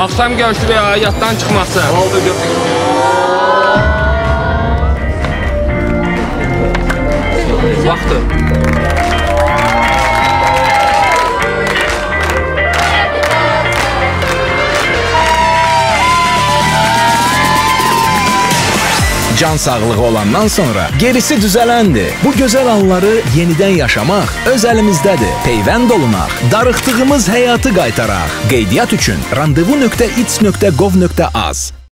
Axşam görüşürük ya, yatdan çıxmasın. Oldu, görüşürük. Vaxtı. Can sağlığı olandan sonra gerisi düzələndir. Bu gözəl anları yenidən yaşamaq öz əlimizdədir. Peyvənd olunaq, darıxdığımız həyatı qaytaraq. Qeydiyyat üçün randevu.its.gov.az